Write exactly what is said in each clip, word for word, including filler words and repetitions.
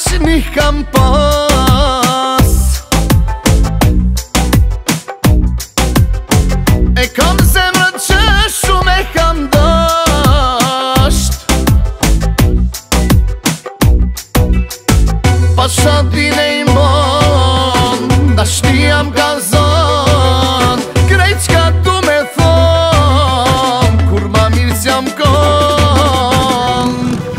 njih kam pas, e kam zemrën që shumë e kam dasht. Pasha dine i mon, dashnia m'ka zon, krejt qka du me thon, kur ma mirë s'jam kon.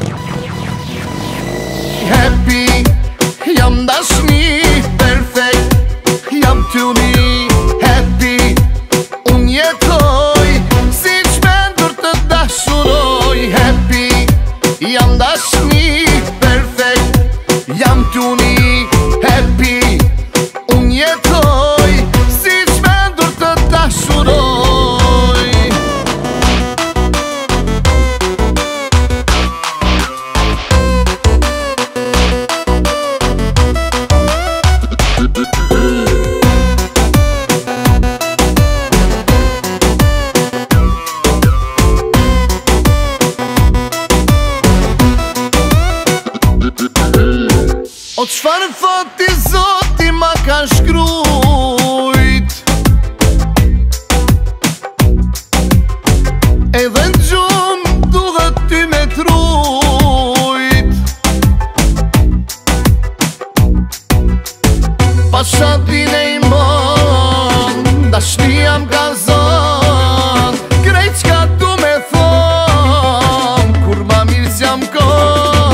Happy, jam dashni perfect, jam t'uni happy. Unë jetoj si qmendur të dashuroj. Happy, jam dashni perfect, jam t'uni happy. Unë jetoj si qmendur të dashuroj. O qfarë fati Zoti ma ka shkrujt, edhe në gjumë duhet ty me trujt. Pasha dine i mon, dashnia m'ka zon, krejt qka du me thon, kur ma mirë s'jam kon.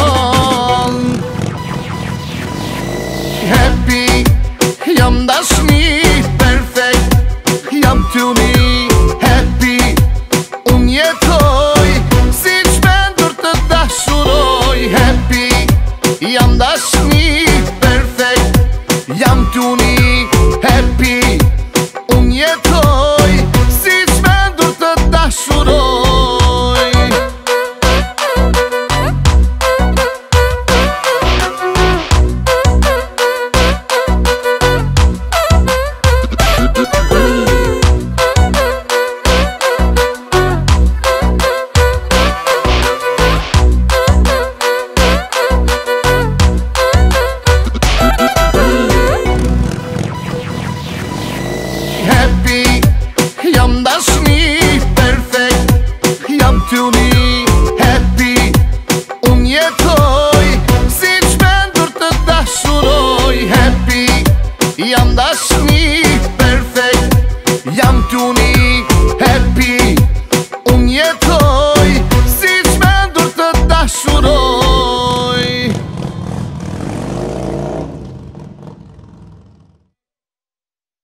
Happy, jam dashni perfect, jam t'uni happy. Unë jetoj si qmendur të dashuroj. Happy, jam dashni perfect, jam t'uni happy. Unë jetoj si qmendur të dashuroj. Happy, jam dashni